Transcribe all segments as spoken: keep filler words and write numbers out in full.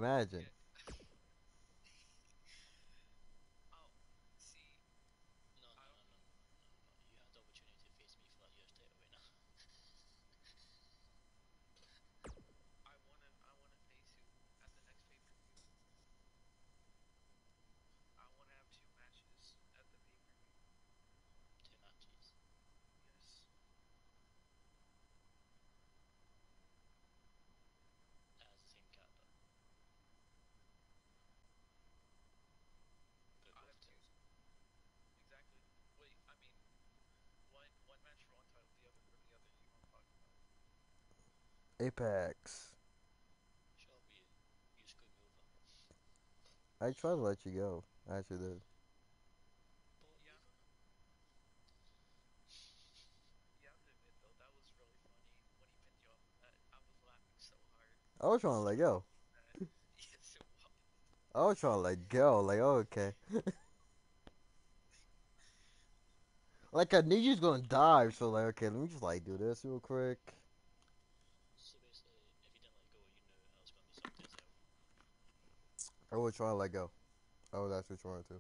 Imagine. Oh, see, No, no, I no, don't. no, no, no, no, no. You have the opportunity to face me for that U S title right now. I wanna. I wanna face you at the next pay per view. I wanna have two matches at the pay per view. Two matches. Yes. As the same card though. For I both have two. titles. Exactly. Wait. I mean, one one match for one title, the other for the other. You know what I'm talking about. Apex. Sure, we you screwed me over. I tried to let you go. I actually did. But Yeah. you're gonna. You have to admit though, that was really funny when he pinned you off of that. I was laughing so hard. I was trying to let go. That yes, it was. I was trying to let go. Like, oh, okay. Like, I knew you was gonna dive, so like, okay, let me just like do this real quick. So basically, if you didn't let go, you knew I was gonna be some days out. I was trying to let go. I was actually trying to.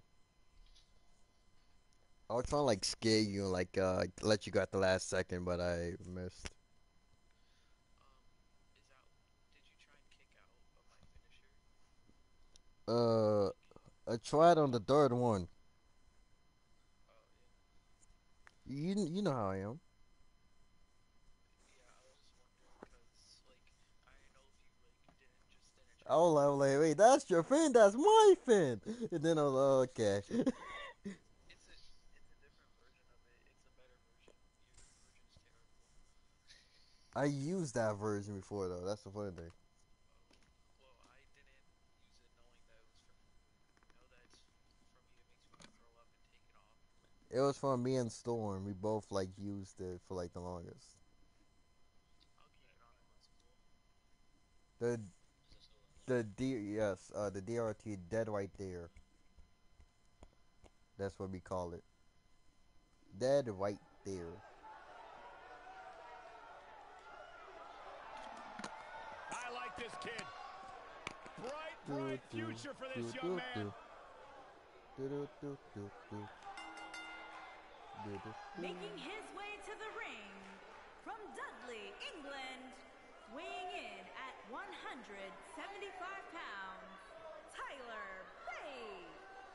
I was trying to like scare you and like uh let you go at the last second, but I missed. Um, is that? Did you try and kick out of my finisher? Uh, I tried on the third one. Oh yeah. You you know how I am. Yeah, I was just wondering because like I didn't know if you like didn't just didn't try I and was kick like, out. wait, wait, that's your fin, that's my fin. And then I was like, okay. It's a it's a different version of it. It's a better version. Your your version is terrible. I used that version before though. That's the funny thing. Oh, well, I didn't use it knowing that it was for food. I know that it's for me it makes me want to throw up and take it off. It was from me and Storm. We both like used it for like the longest. I'll keep Like it on old honestly. school. The Is that so like the D yes, uh the D R T dead right there. That's what we call it. Dead right there. I like this kid. Bright, Do bright do future for this do young do man. do do do do do do do do Making do. his way to the ring from Dudley, England, weighing in at one hundred seventy-five pounds, Tyler Bate.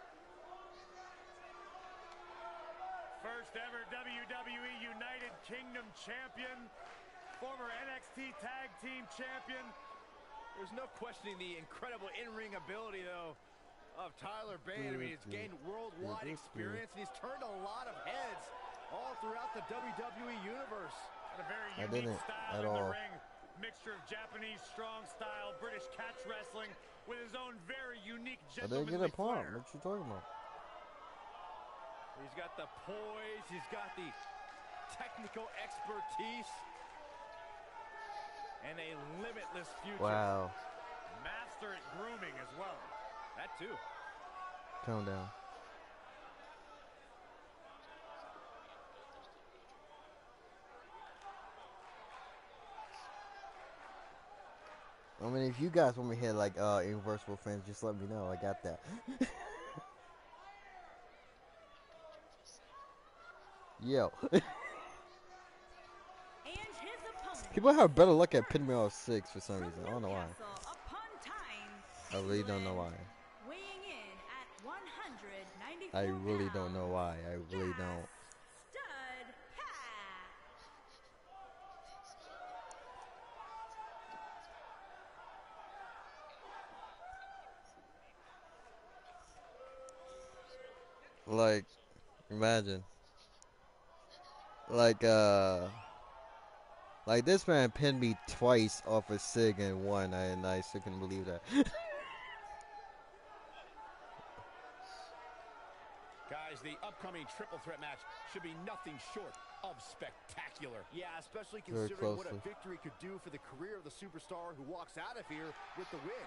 First ever W W E United Kingdom champion, former N X T Tag Team champion. There's no questioning the incredible in-ring ability, though, of Tyler Bate. I mean, he's gained worldwide experience, and he's turned a lot of heads all throughout the W W E universe. And a very I unique didn't style at in the all. ring. Mixture of Japanese strong style, British catch wrestling, with his own very unique I didn't get a gentlemanly pump. flair. What you talking about? He's got the poise, he's got the technical expertise, and a limitless future. Wow. Master at grooming as well. That too. Calm down. we both touched the neutral ground. I mean, if you guys want me to hit like uh inversable fins, just let me know. I got that. I got you for seven. Yo. And his opponent, People have better luck at pinning me off six for some from reason. I don't know why. Newcastle upon Tyne, I really don't know England, why. weighing in at one hundred I ninety-four really don't know pounds, why. I really Gas don't. Stud Pat. Like, imagine. Like, uh. Like, this man pinned me twice off a Sig and won, and I still couldn't believe that. Guys, the upcoming triple threat match should be nothing short of spectacular. Yeah, especially Very considering what a closely. victory could do for the career of the superstar who walks out of here with the win.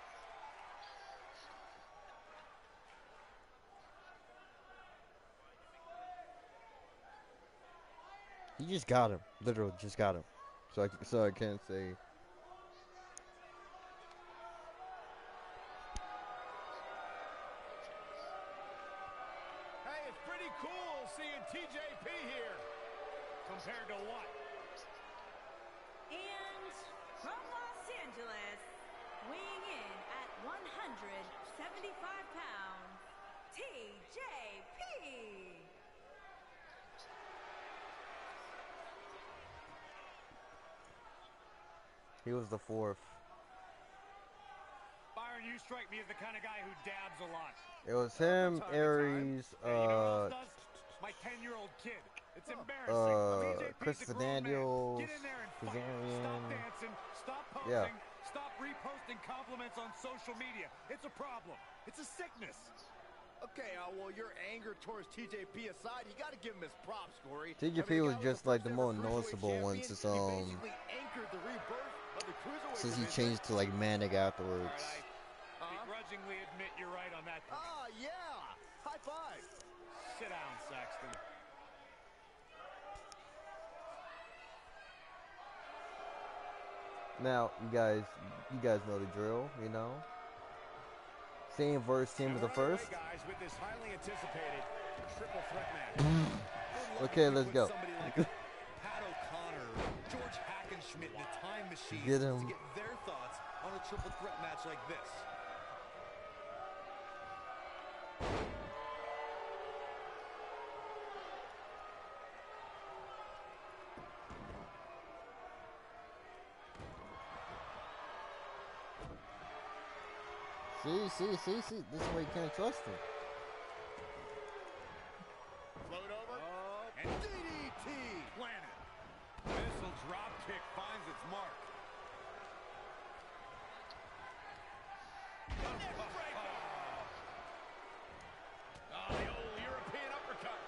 He just got him. Literally, just got him. So I, so I can't say. seeing T J P here. Compared to what? And from Los Angeles, weighing in at one hundred seventy-five pounds, T J P. He was the fourth. Byron, you strike me as the kind of guy who dabs a lot. It was him, Time to Aries, time. Hey, you know who uh, else does? My ten-year-old kid. It's embarrassing. uh, T J P's Christopher a grown man. Daniels, Get in there and fight. Kazarian. Stop dancing. Stop posing. Yeah. Stop reposting compliments on social media. It's a problem. It's a sickness. Okay, uh, well, your anger towards T J P aside, you got to give him his props, Corey. T J P I mean, was the guy just like the first more ever noticeable cruiserweight one champion. since He um basically anchored the rebirth of the cruiserweight since he division. changed to like Manic afterwards. All right, I Uh-huh. begrudgingly admit you're right on that. Ah, yeah. High five. Sit down, Saxton. Now, you guys, you guys know the drill, you know. Same verse, same as the We're underway, first. guys, with this highly anticipated triple threat match. Good luck Okay, if you let's put go. somebody like Pat O'Connor, George Hackenschmidt in the time machine Get to him. get their thoughts on a triple threat match like this. See, see, see, see. This is why you can't trust him. Float over. Oh, And D D T. planted. Missile drop kick finds its mark. Oh, the old European uppercut.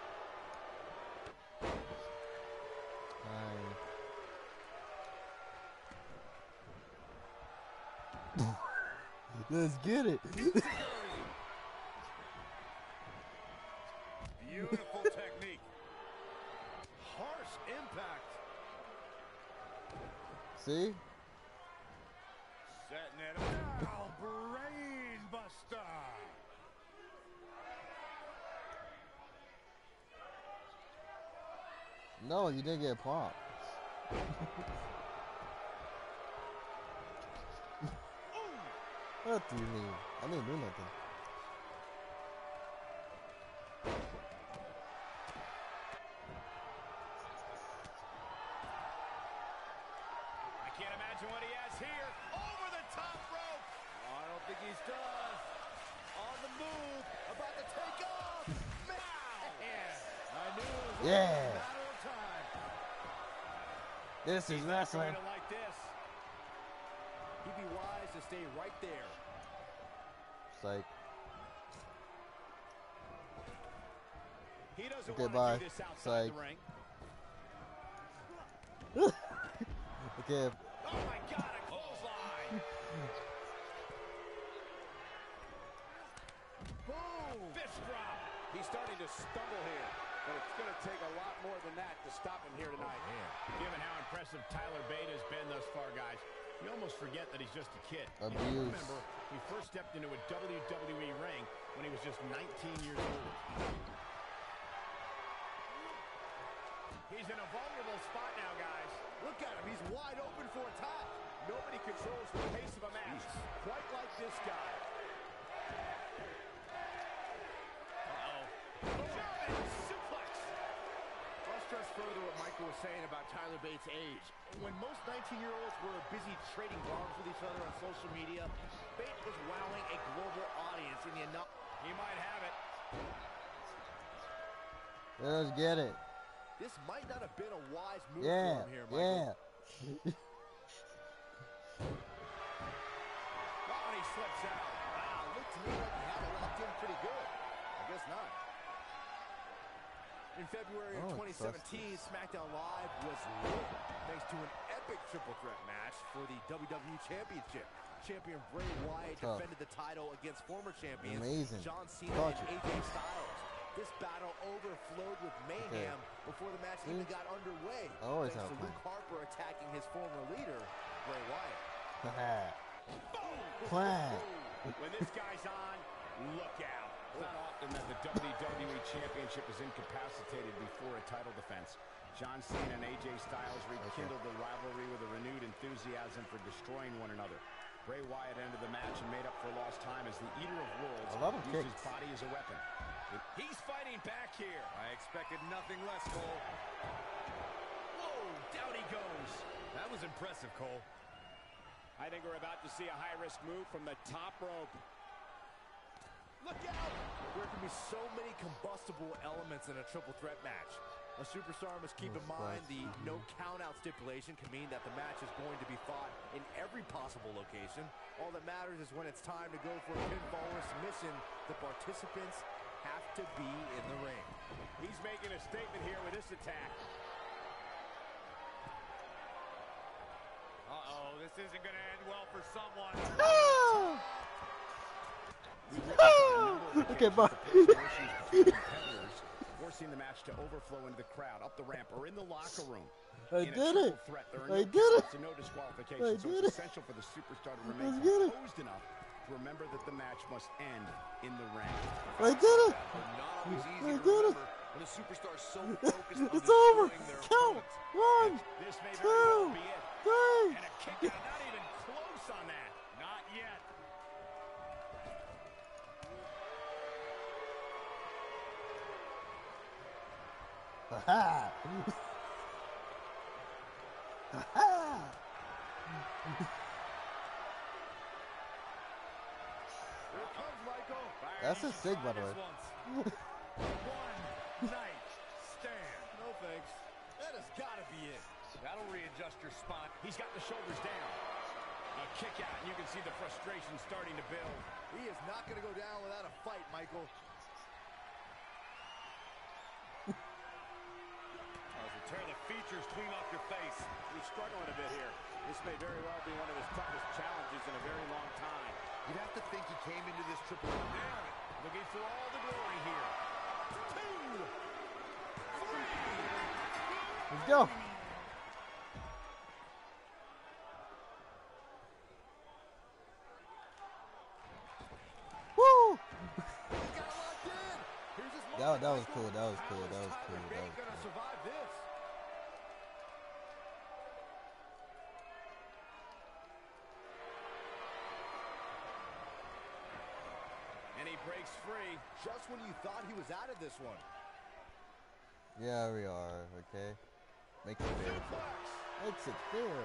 Fine. Let's get it. Beautiful technique. Harsh impact. See? Setting it up. Now, brain buster. No, you didn't get popped. What do you mean? I didn't do nothing. I can't imagine what he has here. Over the top rope. Oh, I don't think he's done. On the move. About to take off. Man. I knew it was Yeah. only a matter of time. This is wrestling. Going to like this. He'd be wise to stay right there. Psych. He doesn't Okay, want bye. to do this outside Psych. the ring. Okay. Oh my God, a clothesline. Boom. Fist drop. He's starting to stumble here, but it's going to take a lot more than that to stop him here tonight. Given how impressive Tyler Bate has been thus far, guys, you almost forget that he's just a kid. Abuse. You remember, he first stepped into a W W E ring when he was just nineteen years old. He's in a vulnerable spot now, guys. Look at him. He's wide open for attack. Nobody controls the pace of a match quite like this guy. Uh-oh. German suplex. I'll stress further what Michael was saying about Tyler Bates' age. When most nineteen-year-olds were busy trading bombs with each other on social media, Bates was wowing a global audience in the enough. He might have it. Let's get it. This might not have been a wise move Yeah. for him here, Michael. Yeah. Oh, and he slips out. Wow, looked to me like he had it locked in pretty good. I guess not. In February of Oh, twenty seventeen, SmackDown Live was lit thanks to an epic triple threat match for the W W E Championship. Champion Bray Wyatt Tough. defended the title against former champions Amazing. John Cena Caught and you. A J Styles. This battle overflowed with mayhem before the match even got underway. I always thanks have to fun. Luke Harper attacking his former leader, Bray Wyatt. Plan. When this guy's on, look out. It's not often that the W W E Championship is incapacitated before a title defense. John Cena and A J Styles rekindled the rivalry with a renewed enthusiasm for destroying one another. Bray Wyatt ended the match and made up for lost time as the Eater of Worlds I love him used kicks. his body as a weapon. He's fighting back here. I expected nothing less, Cole. Whoa, down he goes. That was impressive, Cole. I think we're about to see a high-risk move from the top rope. Look out! There can be so many combustible elements in a triple threat match. A superstar must keep in mind the no count-out stipulation can mean that the match is going to be fought in every possible location. All that matters is when it's time to go for a pinfall or submission, the participants have to be in the ring. He's making a statement here with this attack. Uh-oh, this isn't going to end well for someone. Okay, bye. Forcing the match to overflow into the crowd, up the ramp, or in the locker room. I in a did triple it. Threat, there are I no did it. counts and no disqualification, I so did it's it. essential for the superstar to Let's remain get it. composed enough to remember that the match must end in the ring. I did it. Not always easy I to did it. remember when a superstar's so focused on It's over. destroying their Count. opponents. One, This may very two, well be it. three. And a kick out, not even close on that. Not yet. Ha ha. Here it comes, Michael. That's a sig, by the way. One night stand. No thanks. That has got to be it. That'll readjust your spine. He's got the shoulders down. A kick out, and you can see the frustration starting to build. He is not going to go down without a fight, Michael. As we tear the features clean off your face. He's struggling a bit here. This may very well be one of his toughest challenges in a very long time. You'd have to think he came into this triple threat Nailed it. Looking for all the glory here. Two. Let's go. Woo! That, that was cool. That was cool. That was cool. That was gonna cool. survive this. And he breaks free. Just when you thought he was out of this one. Yeah, we are. Okay. Makes it fair. Makes it fair.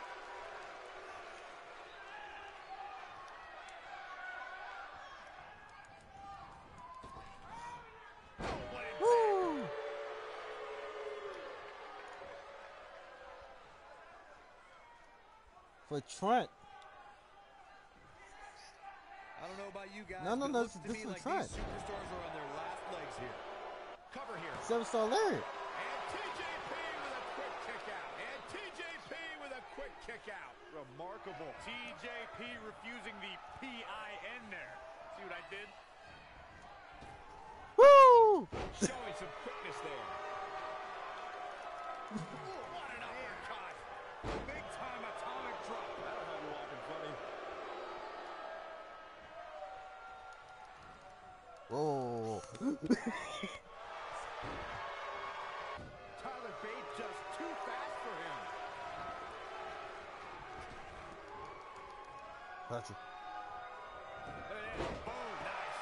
Woo! For Trent. I don't know about you guys. No, no, but no, it looks this- to this me is like Trent. these superstars are on their last legs here. Cover here. Seven Star Larry. And T J P with a quick kick out. And T J P with a quick kick out. Remarkable. T J P refusing the P I N there. See what I did? Woo! Showing some quickness there. What an uppercut. Big time atomic drop. That'll have you walking funny. Whoa. Tyler Bate just too fast for him. Gotcha. There it is. Boom. Nice.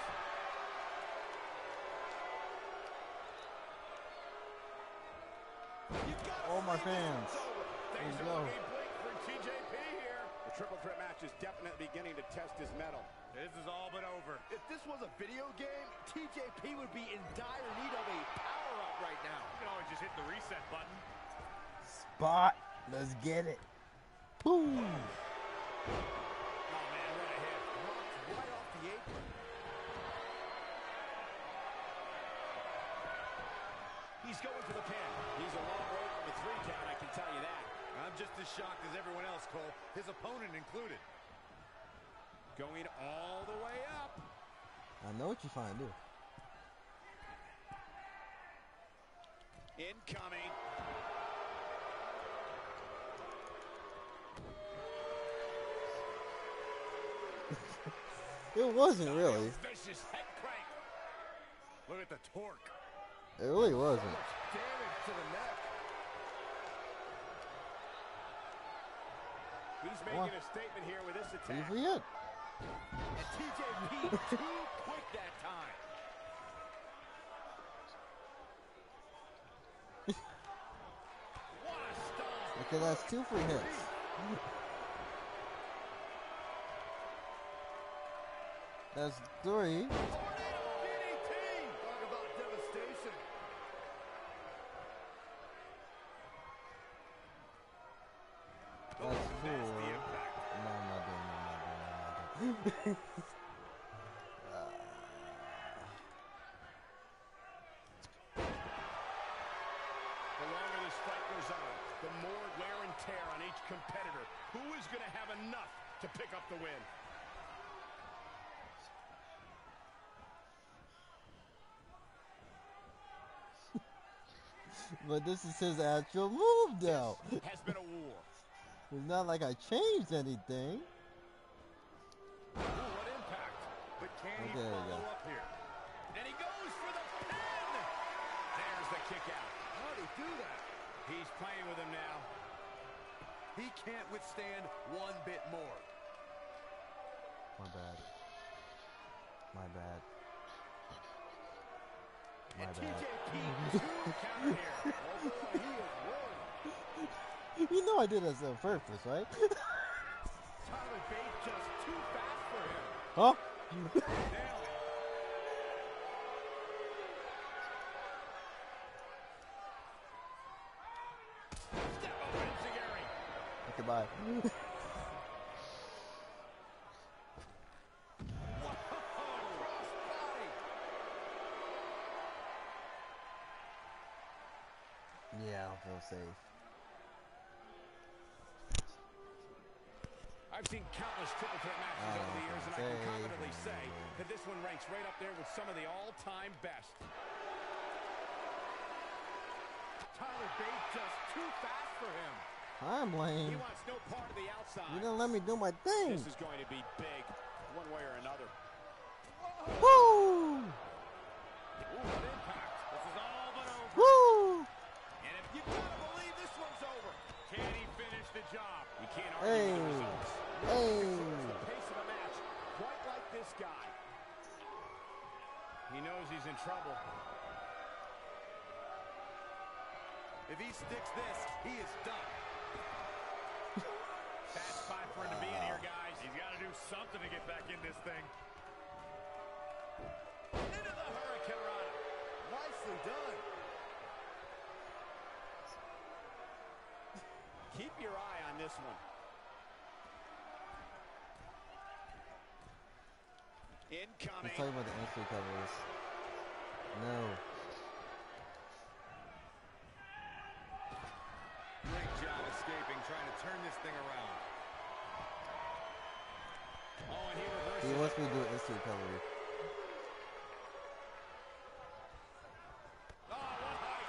All my fans. Things There are you go. looking bleak for T J P here. The triple threat match is definitely beginning to test his mettle. This is all but over. If this was a video game, T J P would be in dire need of a power-up right now. You can always just hit the reset button. Spot. Let's get it. Boom. Oh, man, what a hit. Knocked right off the apron. He's going for the pin. He's a long road from a three count, I can tell you that. I'm just as shocked as everyone else, Cole. His opponent included. Going all the way up. I know what you're trying to do. Incoming. It wasn't really. Vicious head crank. Look at the torque. It really wasn't. Damage to the neck. He's making One. a statement here with this Three attack. for yet. And T J P too quick that time. What a stomp. Okay, that's two free hits. That's three. Tornado D D T. Talk about devastation. That's four. That's the impact. No, I'm not doing it. I'm not doing it. I'm not doing it. The longer this fight goes on, the more wear and tear on each competitor. Who is going to have enough to pick up the win? But this is his actual move, though. Has been a war. It's not like I changed anything. Ooh, what impact. But can he Okay, there we follow go. up here? And he goes for the pin. There's the kick out. How'd he do that? He's playing with him now. He can't withstand one bit more. My bad. My bad. My And T bad. J P two counter here. Oh boy, he is rolling. You know I did this on purpose, right? Tyler Bate just too fast for him. Huh? Nailed it. Step up, Enziguri. Okay, bye. Crossbody. Yeah, I'll feel safe. I've seen countless triple threat matches I over the don't years, and I think can so. confidently say that this one ranks right up there with some of the all-time best. Tyler Bate just too fast for him. I'm He lame. wants no part of the outside. You didn't let me do my thing. This is going to be big, one way or another. Woo! Ooh, what impact. This is all but over. Woo! And if you gotta believe this one's over. Can he finish the job? You can't argue with the Hey. results. Hey! Controls the pace of the match, quite like this guy. He knows he's in trouble. If he sticks this, he is done. Bad spot for him to be in here, guys. He's got to do something to get back in this thing. Into the Hurricane Rana. Nicely done. Keep your eye on this one. Incoming. Let's talk about the instant covers. No. Great job escaping, trying to turn this thing around. Oh, and he reverses. He wants me to do instant recovery. Oh, what height.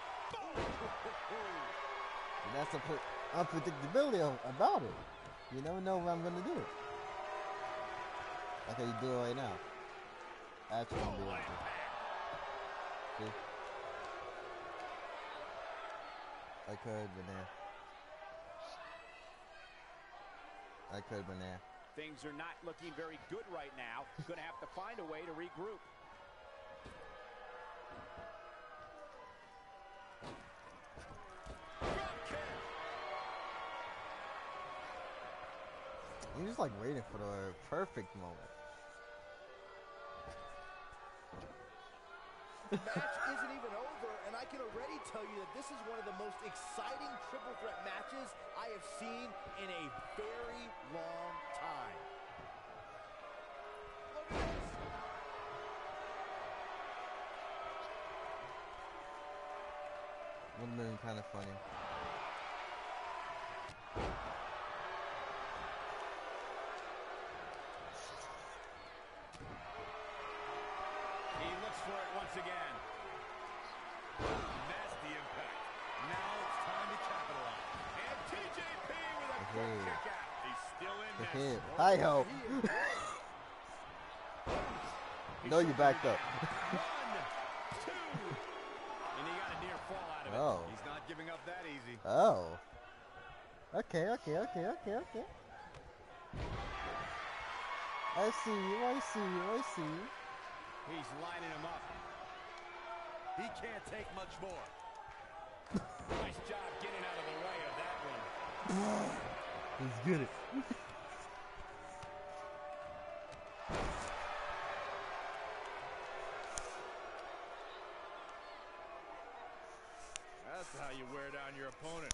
Boom. And that's the put unpredictability of, about it. You never know when I'm gonna do it. Okay, you do it right now. Actually, I'm doing it. See? I could, but nah. I could, but nah. Things are not looking very good right now. Gonna have to find a way to regroup. I'm just like waiting for the perfect moment. The match isn't even over, and I can already tell you that this is one of the most exciting triple threat matches I have seen in a very long time. Look at this. Would have been kind of funny. He looks for it once again. That's the impact. Now it's time to capitalize. And T J P with a quick Hey. kick out. He's still in The this. hit. Hi ho. No, you backed up. One, Oh. He's not giving up that easy. Oh. Okay, okay, okay, okay, okay. I see you, I see you, I see you. He's lining him up. He can't take much more. Nice job getting out of the way of that one. He's good at That's how you wear down your opponent.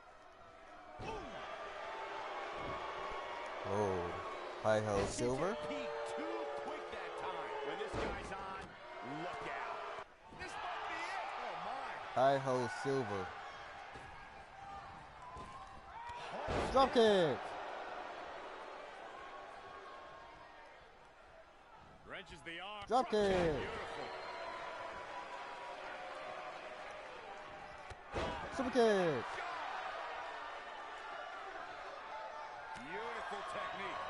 Oh. Hi ho, Silver. Peak too quick that time. When this guy's on, look out. This might be it. Oh my. Hi ho, Silver. Drop kick. Wrenches the arm. Drop kick. Beautiful. Super kick. Beautiful technique.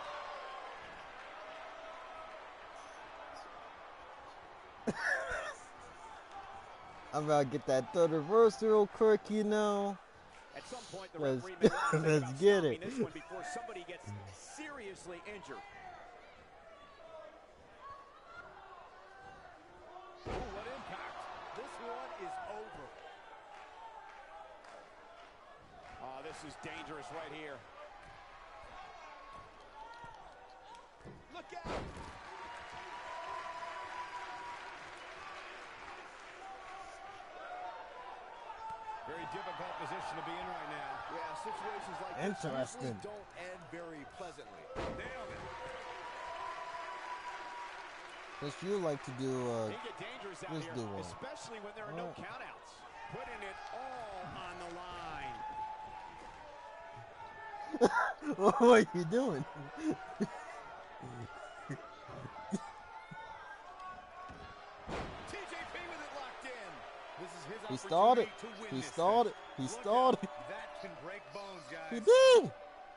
I'm about to get that third reverse real quick, you know. At some point, the Let's- referee may want to think let's about get stopping it. this one before somebody gets seriously injured. Ooh, what impact. This one is over. Oh, this is dangerous right here. Look out. Very difficult position to be in right now. Yeah, situations like Interesting. this usually don't end very pleasantly. Nailed it. Since you like to do, uh, They get dangerous out let's here, do one. especially when there are no Oh. countouts. Putting it all on the line. what are you doing? T J P with it locked in. This is his He started. opportunity to win He this started. thing. He Look started. out. That can break bones, guys. He did.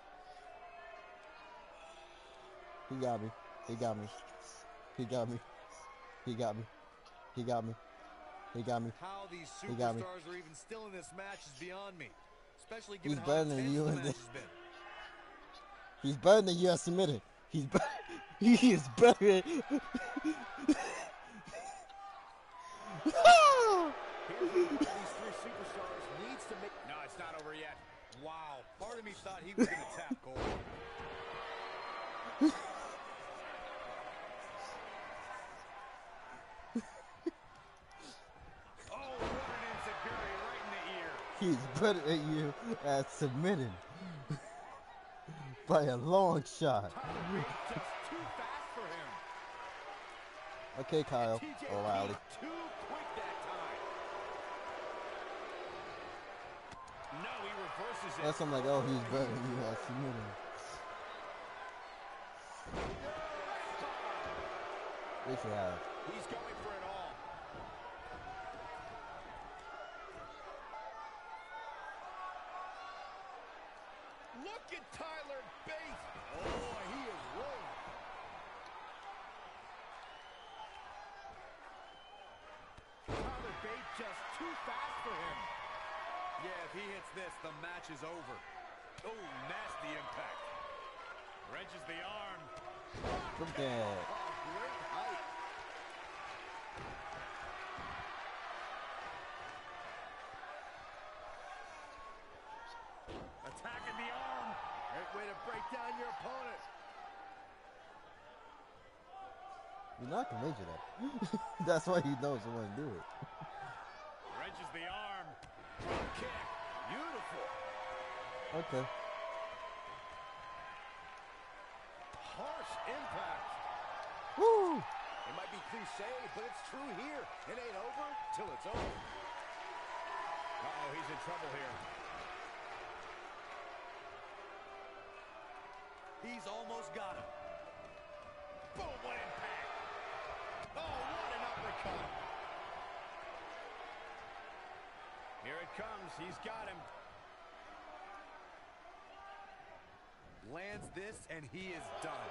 He got me. He got me. He got me. He got me. He got me. He got me. How these He got me. superstars are even still in this match is beyond me. Especially He's given how better than intense you the in match this. has been. He's better than you have submitted. He's better. He is better. Here's where one of these three superstars needs to make... No, it's not over yet. Wow. Part of me thought he was going to tap gold. Oh, what an insecurity right in the ear. He's better than you at submitting. By a long shot. Tyler Bate just too fast for him. Okay, Kyle T J O'Reilly. Too quick that time. No, he reverses it. That's I'm like, oh, he's better than you at submitting. Yes, you have. He's going for it all. Look at Tyler Bate. Oh, he is rolling. Tyler Bate just too fast for him. Yeah, if he hits this, the match is over. Oh, nasty impact. Wrenches the arm. From there. Oh, great height. Attacking the arm. Great way to break down your opponent. You're not gonna measure that. That's why he knows he want to do it. Wrenches the arm. Drop kick. Beautiful. Okay. Harsh impact. Woo! It might be cliche, but it's true here. It ain't over till it's over. Uh-oh, he's in trouble here. He's almost got him. Boom, what impact. Oh, what an uppercut. Here it comes. He's got him. Lands this, and he is done.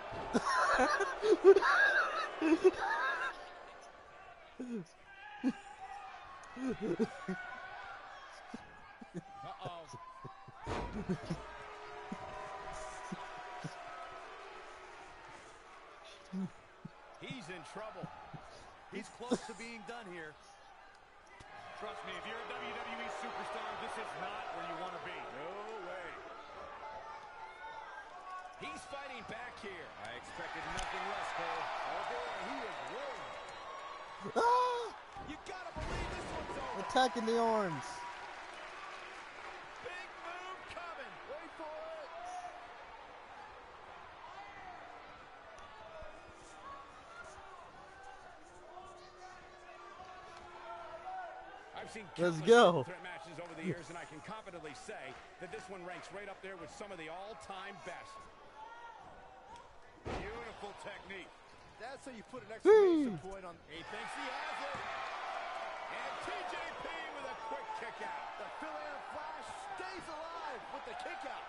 He's in trouble. He's close to being done here. Trust me, if you're a W W E superstar, this is not where you want to be. No way. He's fighting back here. I expected nothing less, Cole. Oh boy, he is rolling. Ah! You gotta believe this one's over. Attacking the arms. Big move coming. Wait for it. I've seen Let's countless go. threat matches over the years, and I can confidently say that this one ranks right up there with some of the all-time best. Beautiful technique. That's how you put an exclamation Whee! point on. He thinks he has it. And T J P with a quick kick out. The Phil Flash stays alive with the kick out.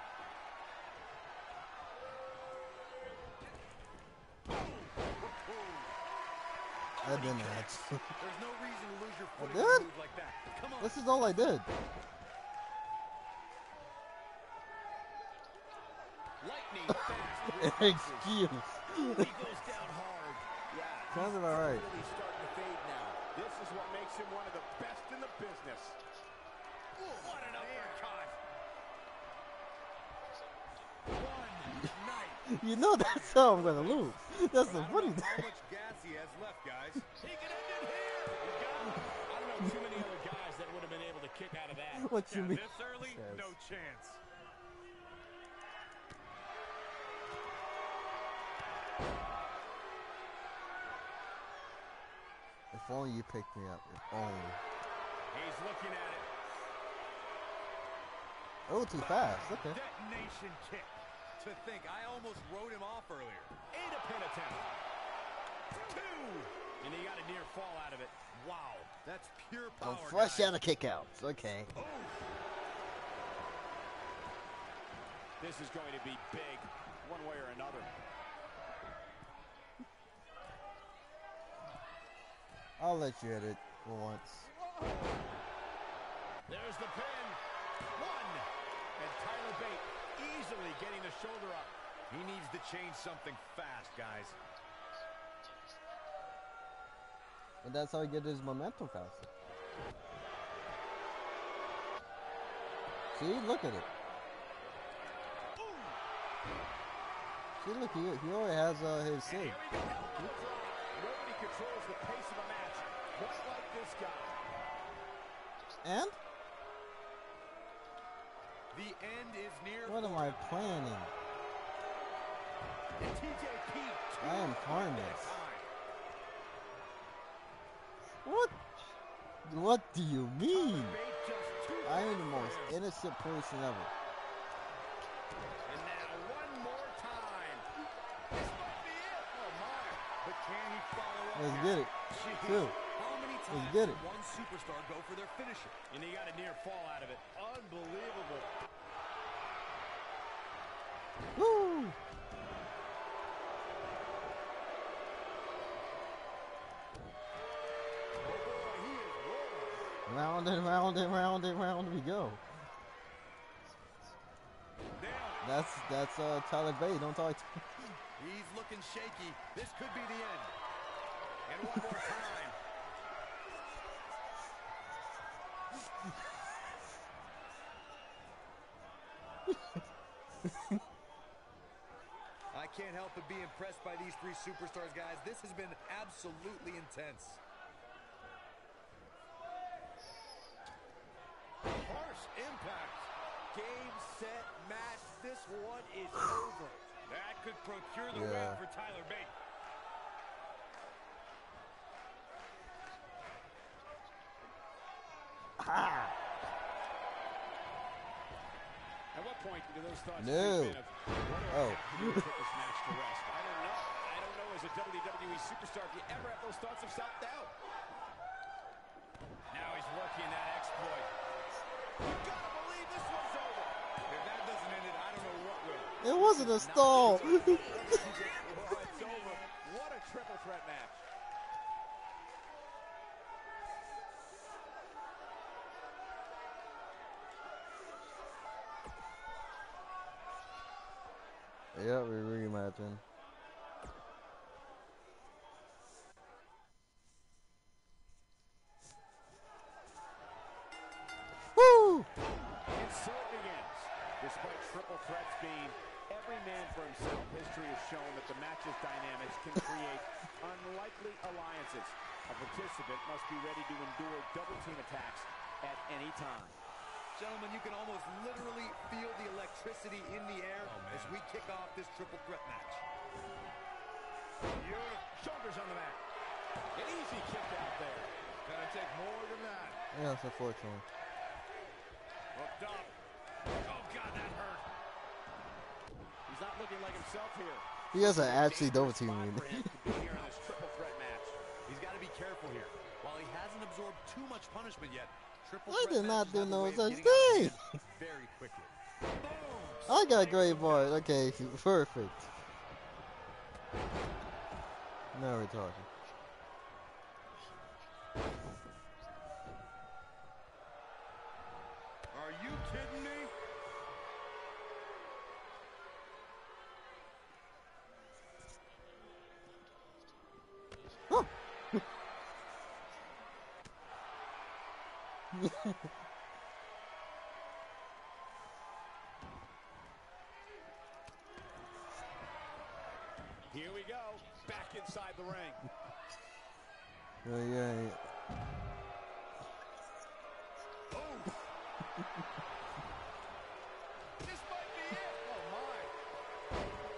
I didn't that. There's no reason to lose your I footing did? on a move like that. Come on. This is all I did. Lightning fast. Excuse. He goes down hard. Yeah, Sounds he's about right. really starting to fade now. This is what makes him one of the best in the business. What an uppercut. One night. You know that's how I'm gonna lose. That's the funny How thing. much gas he has left, guys. He can end it here. You got him. I don't know too many other guys that would have been able to kick out of that. What you Yeah, mean? this early, Yes. no chance. If only you picked me up. If only. He's looking at it. Oh, too fast. Okay. Detonation kick. To think, I almost wrote him off earlier. Eight a pin attempt. Two. And he got a near fall out of it. Wow. That's pure power. I'm fresh guys. out of kickouts. Okay. This is going to be big, one way or another. I'll let you hit it for once. There's the pin. One. And Tyler Bate easily getting the shoulder up. He needs to change something fast, guys. And that's how he gets his momentum faster. See, look at it. See, look, he, he already has uh, his And sig. here we go. Nobody controls the pace of a match quite like this guy. And? The end is near. What am I planning? And T J P. I am harmless. What? What do you mean? I am the most innocent person ever. And now one more time. This might be it. Oh my! But can he follow up? Let's get it. Jeez. Two. How many Let's times get can it. one superstar go for their finisher? And he got a near fall out of it. Unbelievable. Woo! Round and round and round and round we go. That's that's uh Tyler Bate. Don't talk to He's looking shaky. This could be the end. And one more time. I can't help but be impressed by these three superstars, guys. This has been absolutely intense. Harsh impact. Game, set, match. This one is over. That could procure the Yeah. win for Tyler Bate. At what point do those thoughts No. creep in of what do I Oh. have to do to put this match to rest? I don't know. I don't know as a W W E superstar if you ever have those thoughts of self-doubt. Now he's working that exploit. You gotta believe this one's over. If that doesn't end it, I don't know what will. It wasn't a stall. Oh, it's over. What a triple threat match. Yeah, we're rematching. Woo! And so it begins. Despite triple threats being every man for himself, history has shown that the match's dynamics can create unlikely alliances. A participant must be ready to endure double team attacks at any time. Gentlemen, you can almost literally feel the electricity in the air Oh, as we kick off this triple threat match. Beautiful. Shoulders on the mat. An easy kick out there. Gonna take more than that. Yeah, it's unfortunate. Hooked up. Oh, God, that hurt. He's not looking like himself here. He doesn't actually double team Spot me. for him to be here in this triple threat match. He's got to be careful here. While he hasn't absorbed too much punishment yet, triple I threat did not matches do have a no way of such getting out of thing. hand very quickly. Boom! I got great part. Okay, perfect. Now we're talking. Are you kidding me? Oh. Here we go. Back inside the ring. Oh, yeah. This might be it. Oh, my.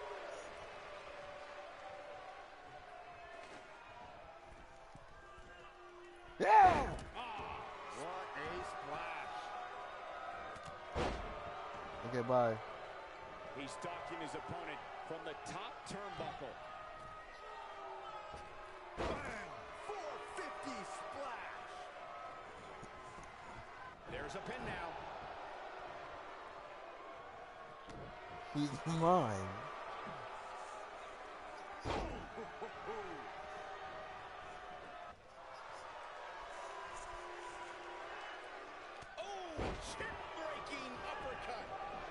Yeah. What a splash. Okay, bye. He's stalking his opponent from the top turnbuckle. Bang! four fifty splash. There's a pin now. He's mine. Oh, chip-breaking uppercut.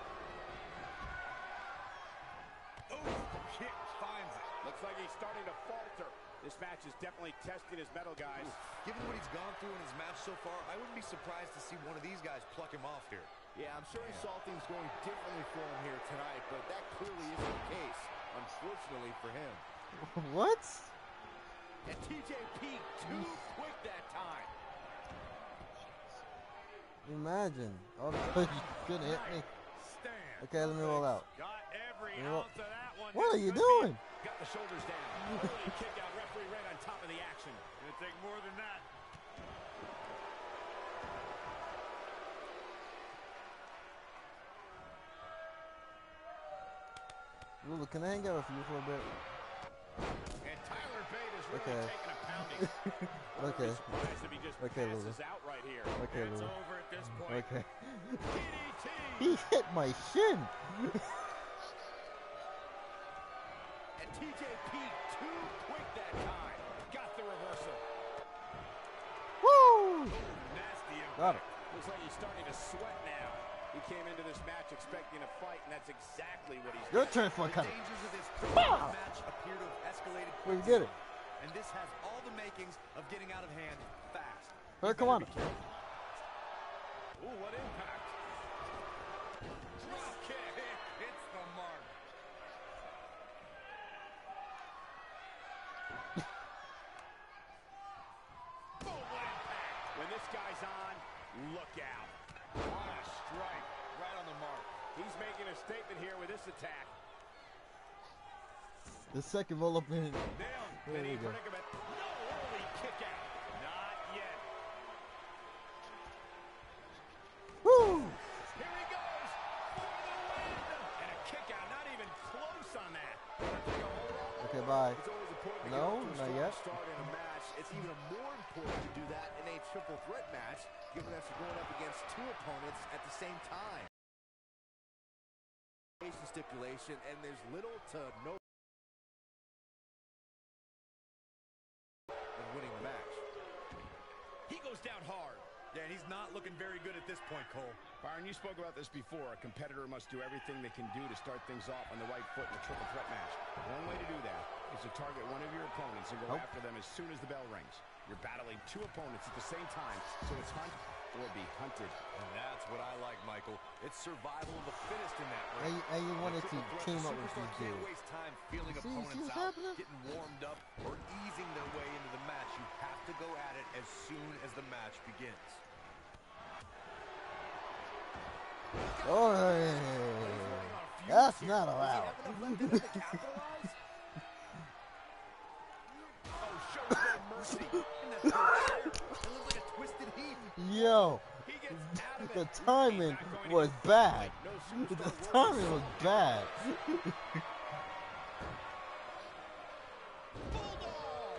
Oh, kick finds it. Looks like he's starting to falter. This match is definitely testing his mettle, guys. Given what he's gone through in his match so far, I wouldn't be surprised to see one of these guys pluck him off here. Yeah, I'm sure he saw things going differently for him here tonight, but that clearly isn't the case, unfortunately for him. What? And T J P too quick that time. Imagine. Oh, you couldn't hit me. Stand. Okay, let me roll out. Got every You know- ounce of that one. What are This you could be- doing? Got the shoulders down. Early kick out. Referee right on top of the action. Gonna take more than that. Lulu, can I hang out with you for a bit? And Tyler Bate is really Okay. taking a pounding. Okay. Surprised if he just Okay, passes Lulu. out right here. Okay, It's Lulu. over at this point. Okay. D D T. He hit my shin. And T J P too quick that time. Got the reversal. Woo! Nasty impact. Got it. Looks like he's starting to sweat now. He came into this match expecting a fight, and that's exactly what he's Your doing. turn for a The cut. dangers of this triple match appear to have escalated Where you quickly. get it? And this has all the makings of getting out of hand fast. Hey, come on. Ooh, what impact. Drop kick. Hits the mark. Boom, what impact. When this guy's on, look out. What a strike. Right on the mark. He's making a statement here with this attack. The second roll up in. Nailed. There we Mini go. predicament. No early kick out. Not yet. Woo! Here he goes for the win. And a kick out, not even close on that. Okay, bye. It's always important to No, get off to a not strong yet. start in a match. It's even more important to do that in a triple threat match, given that you're going up against two opponents at the same time. Stipulation, and there's little to no in winning the match. He goes down hard. Yeah, and he's not looking very good at this point. point, Cole. Byron, you spoke about this before. A competitor must do everything they can do to start things off on the right foot in a triple threat match. One way to do that is to target one of your opponents and go Nope. after them as soon as the bell rings. You're battling two opponents at the same time, so it's hunt or be hunted. And that's what I like, Michael. It's survival of the fittest in that And, ring. you- and you wanted to Triple threat, team the up with superstar these can't dudes. waste time feeling See- see opponents what's out, happening? getting warmed up, or easing their way into the match. You have to go at it as soon as the match begins. Oh, that's not allowed. Does he have enough left in him to capitalize? Oh, shows no mercy. In that third chair, it looks like a twisted heap. Yo, He gets out of the it. timing was bad. No The superstar timing was bad. Bulldog.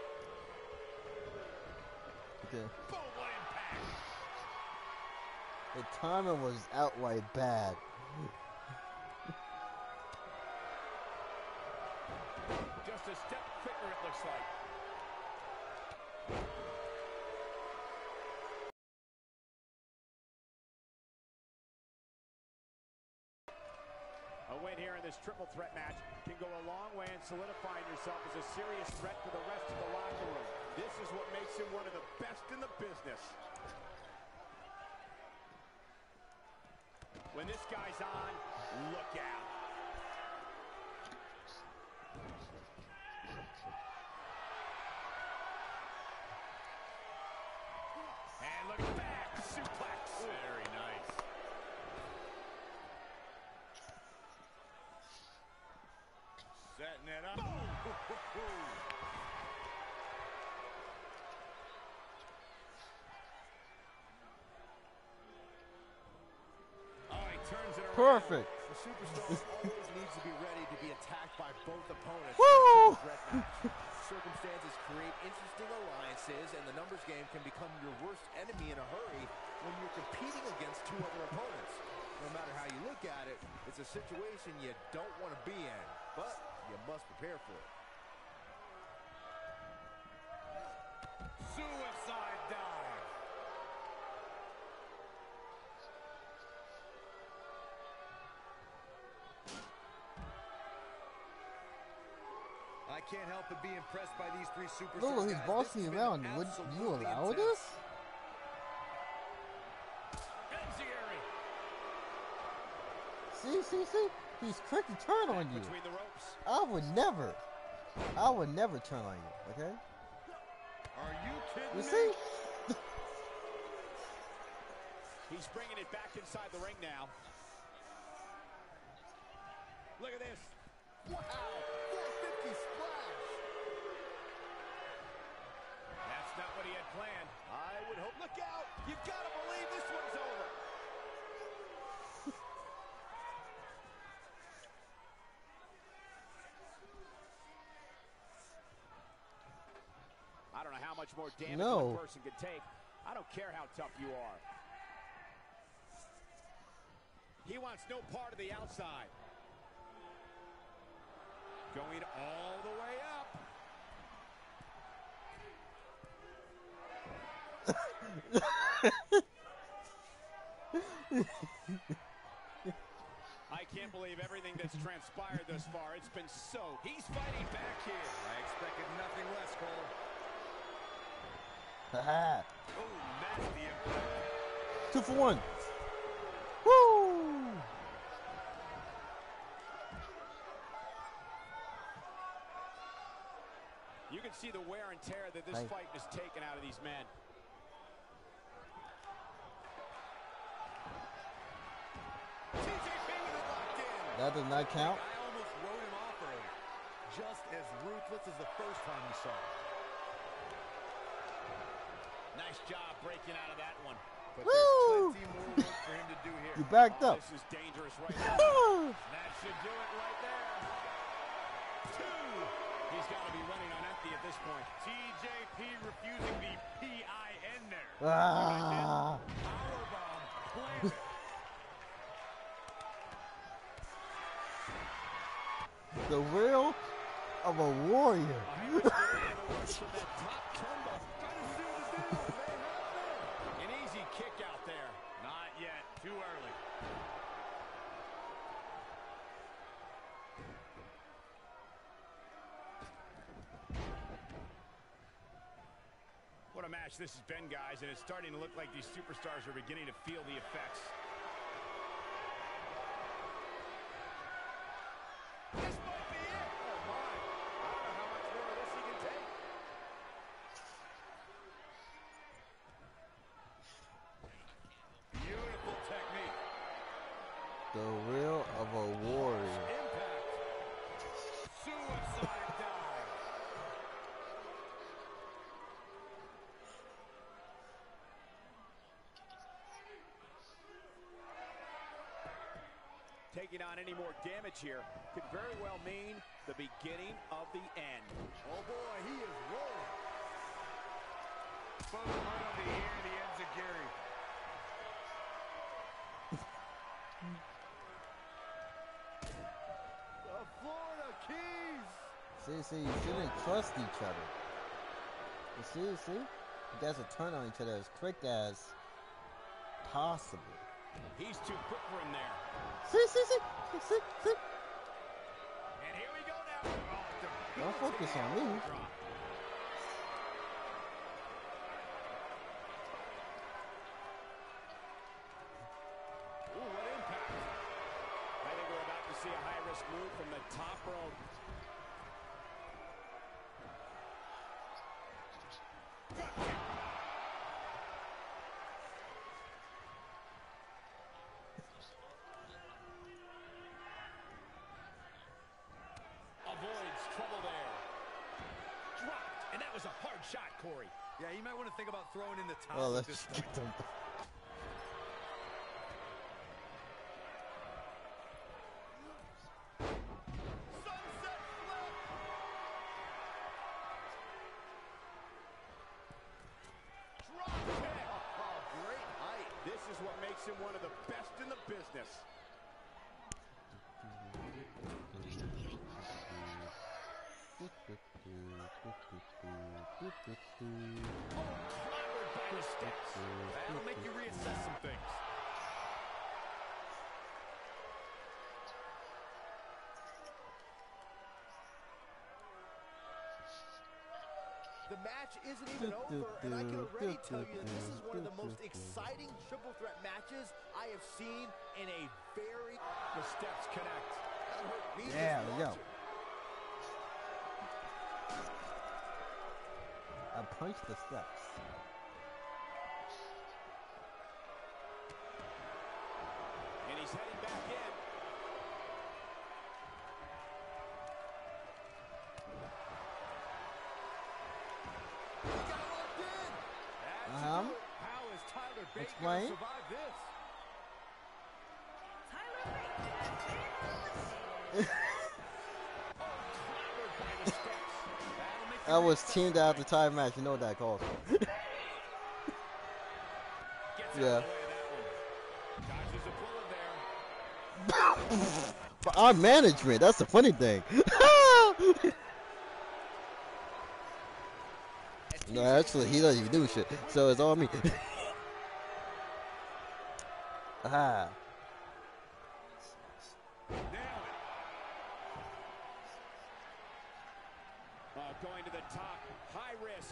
Okay. Boom, what impact. The timing was outright bad. Just a step quicker, it looks like. A win here in this triple threat match can go a long way in solidifying yourself as a serious threat to the rest of the locker room. This is what makes him one of the best in the business. When this guy's on, look out. And look at that, suplex. Very nice. Setting it up. Oh, he turns it around. Perfect. The superstar always needs to be ready to be attacked by both opponents. Woo! in a triple threat match. Circumstances create interesting alliances, and the numbers game can become your worst enemy in a hurry when you're competing against two other opponents. No matter how you look at it, it's a situation you don't want to be in, but you must prepare for it. Suicide dive. I can't help but be impressed by these three superstars. Look, he's guys. bossing This has around. been Would you absolutely allow intense. this? Enziguri. See, see, see? He's quick to turn on you. Between the ropes. I would never. I would never turn on you, okay? Are you kidding You me? see? He's bringing it back inside the ring now. Look at this. Wow, four fifty splash. That's not what he had planned. I would hope. Look out! You've got to believe this one's over. I don't know how much more damage No. one person can take. I don't care how tough you are. He wants no part of the outside. Going all the way up. I can't believe everything that's transpired thus far. It's been so. He's fighting back here. I expected nothing less, Cole. Haha. Oh, nasty impact. Two for one. Woo! You can see the wear and tear that this Hey. fight has taken out of these men. T J P with it locked in. That does not count. I almost wrote him off earlier. Just as ruthless as the first time we saw him. Nice job breaking out of that one. But Woo! there's plenty more work for him to do here. You backed Oh, up. this is dangerous right now. That should do it right there. Two. He's got to be running on empty at this point. T J P refusing the P I N there. Ah. Powerbomb planted. The will of a warrior. From that top turnbuckle. Trying to seal the deal. They have been. An easy kick out there. Nice. a match this has been, guys, and it's starting to look like these superstars are beginning to feel the effects. This might be it. Oh, my. I don't know how much more of this he can take. Beautiful technique. The will of a warrior. Impact. Suicide dive. Taking on any more damage here could very well mean the beginning of the end. Oh boy, he is rolling. Boom, right on the ear, the enziguri. The Florida Keys. See, see, you shouldn't trust each other. You see, you see? You guys will turn on each other as quick as possible. He's too quick for him there. See, see, see, see, see. And here we go now. Oh, Don't focus on me. drop. Ooh, what impact. I think we're about to see a high-risk move from the top rope. Avoids trouble there. Dropped, and that was a hard shot, Corey. Yeah, you might want to think about throwing in the towel. Oh, at let's this get point. them. Sunset flip. Drop kick. Oh, great height. This is what makes him one of the best in the business. Clobbered by the steps. That'll make you reassess some things. The match isn't even over, and I can already tell you that this is one of the most exciting triple threat matches I have seen in a very... The steps connect. That hurt me just Yeah, yo. watching. I punched the steps. And he's heading back in. He got locked in. That's Uh-huh. good. How is Tyler Bate going Explain. to survive this? Tyler Bate has been eliminated. Clobbered by the steps. That'll make you That was reassess teamed some out the things. time match. You know what that calls for. Gets out Yeah. of the way of that one. Dodges a bullet there. For our management, that's the funny thing. No, actually, he doesn't even do shit. So it's all me. Ah. Nail it. Uh, going to the top, high risk.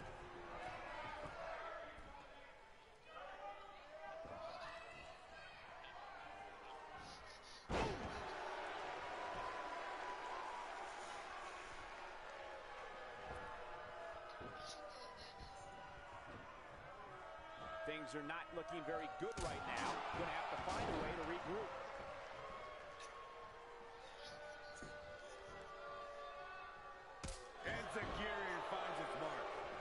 Things are not looking very good right now. Gonna have to find a way to regroup. Enziguri finds its mark.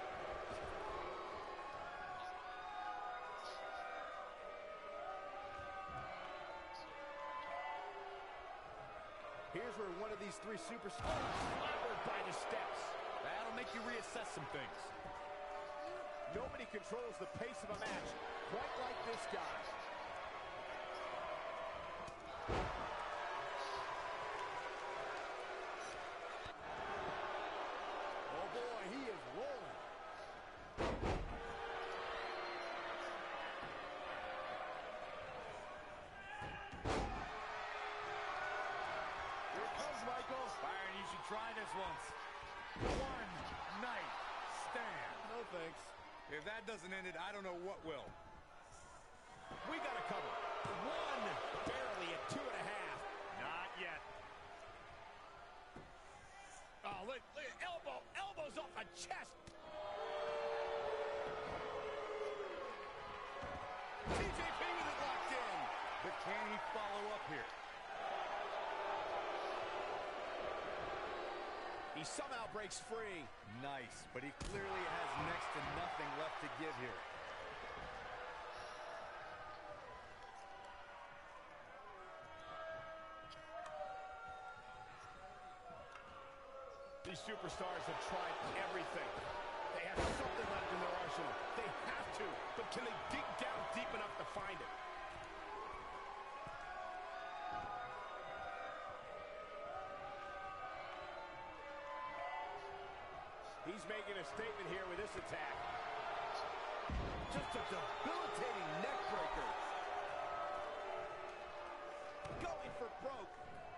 Here's where one of these three superstars... Clobbered by the steps. That'll make you reassess some things. Nobody controls the pace of a match quite like this guy. Oh boy, he is rolling. Here it comes, Michael. Byron, you should try this once. One night stand. No thanks. If that doesn't end it, I don't know what will. We got a cover. One, barely at two and a half. Not yet. Oh, look, look, elbow, elbows off the chest. T J P with it locked in. But can he follow up here? He somehow breaks free. Nice, but he clearly has next to nothing left to give here. These superstars have tried everything. They have something left in their arsenal. They have to, but can they dig down deep enough to find it? He's making a statement here with this attack. Just a debilitating neck breaker. Going for broke.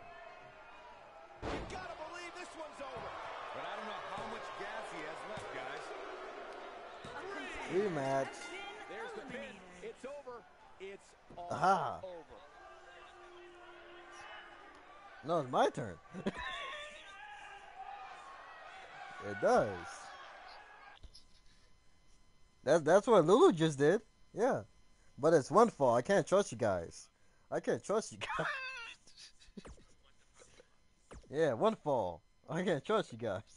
You gotta believe this one's over. But I don't know how much gas he has left, guys. Rematch. There's the pin. It's over. It's all Aha. over. No, it's my turn. It does. That's that's what Lulu just did. Yeah, but it's one fall. I can't trust you guys. I can't trust you guys. Yeah, one fall. I can't trust you guys.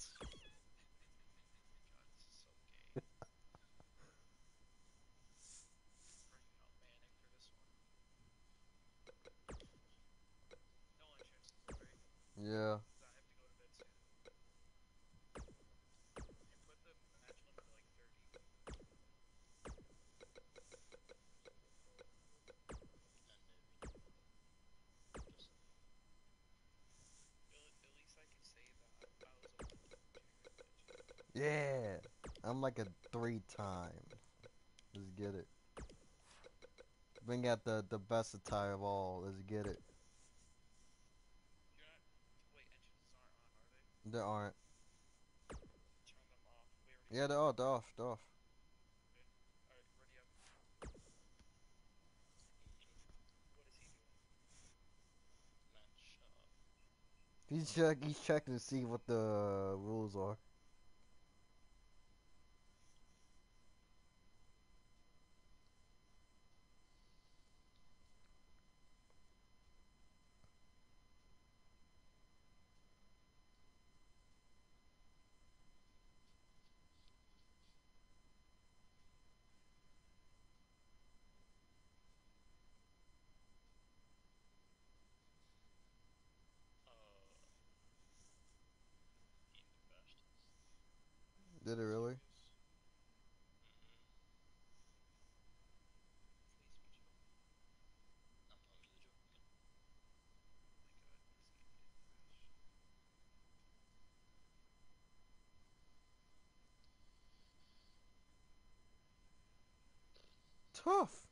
Yeah. Yeah. I'm like a three time. Let's get it. Bring out the, the best attire of all. Let's get it. There aren't. Yeah, they're off. They're off. They're off. He's check. He's checking to see what the rules are. Did it really? Tough.